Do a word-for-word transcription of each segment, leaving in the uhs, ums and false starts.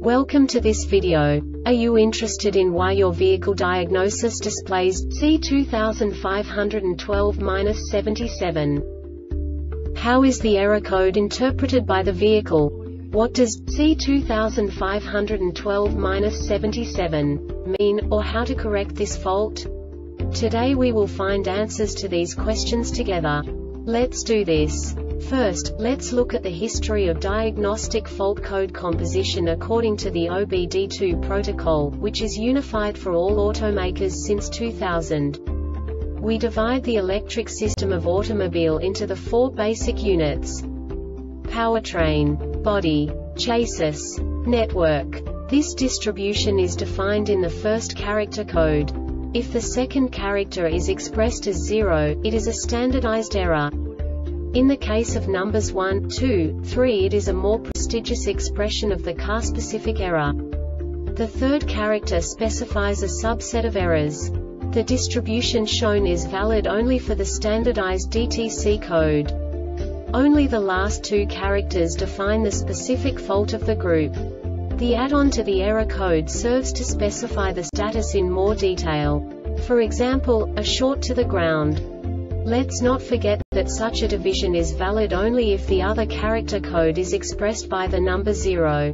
Welcome to this video. Are you interested in why your vehicle diagnosis displays C two five one two dash seventy-seven? How is the error code interpreted by the vehicle? What does C two five one two dash seventy-seven mean, or how to correct this fault? Today we will find answers to these questions together. Let's do this. First, let's look at the history of diagnostic fault code composition according to the O B D two protocol, which is unified for all automakers since two thousand. We divide the electric system of automobile into the four basic units: powertrain, body, chassis, network. This distribution is defined in the first character code. If the second character is expressed as zero, it is a standardized error. In the case of numbers one, two, three, it is a more prestigious expression of the car-specific error. The third character specifies a subset of errors. The distribution shown is valid only for the standardized D T C code. Only the last two characters define the specific fault of the group. The add-on to the error code serves to specify the status in more detail. For example, a short to the ground. Let's not forget that such a division is valid only if the other character code is expressed by the number zero.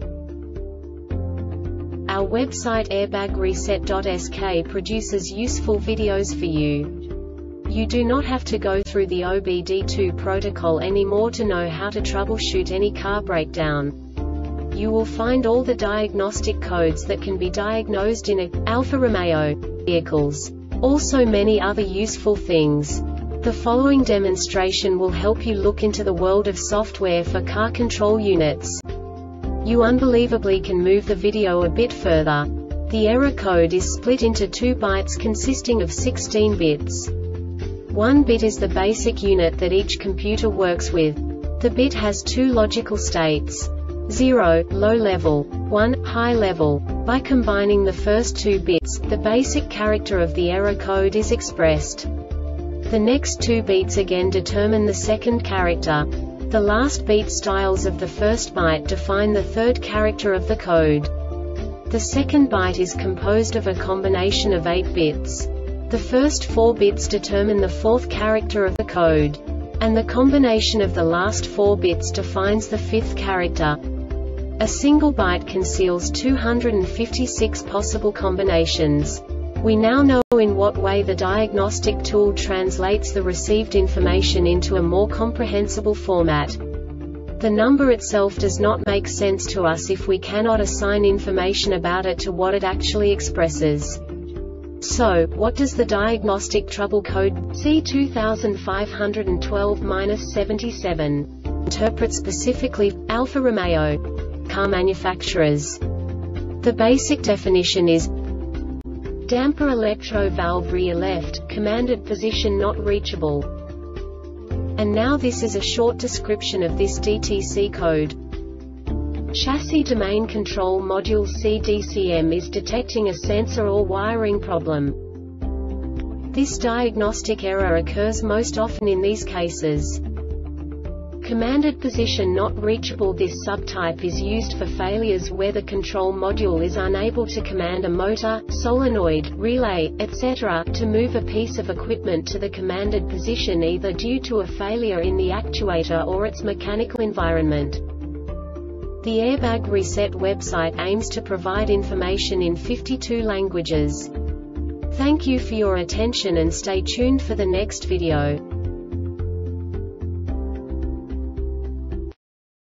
Our website airbag reset dot S K produces useful videos for you. You do not have to go through the O B D two protocol anymore to know how to troubleshoot any car breakdown. You will find all the diagnostic codes that can be diagnosed in a Alfa Romeo vehicles. Also many other useful things. The following demonstration will help you look into the world of software for car control units. You unbelievably can move the video a bit further. The error code is split into two bytes consisting of sixteen bits. One bit is the basic unit that each computer works with. The bit has two logical states: zero, low level, one, high level. By combining the first two bits, the basic character of the error code is expressed. The next two beats again determine the second character. The last beat styles of the first byte define the third character of the code. The second byte is composed of a combination of eight bits. The first four bits determine the fourth character of the code. And the combination of the last four bits defines the fifth character. A single byte conceals two hundred fifty-six possible combinations. We now know in what way the diagnostic tool translates the received information into a more comprehensible format. The number itself does not make sense to us if we cannot assign information about it to what it actually expresses. So, what does the diagnostic trouble code C two five one two dash seventy-seven interpret specifically for Alfa Romeo car manufacturers? The basic definition is damper electro valve rear left, commanded position not reachable. And now this is a short description of this D T C code. Chassis domain control module C D C M is detecting a sensor or wiring problem. This diagnostic error occurs most often in these cases: commanded position not reachable. This subtype is used for failures where the control module is unable to command a motor, solenoid, relay, et cetera to move a piece of equipment to the commanded position either due to a failure in the actuator or its mechanical environment. The Airbag Reset website aims to provide information in fifty-two languages. Thank you for your attention and stay tuned for the next video.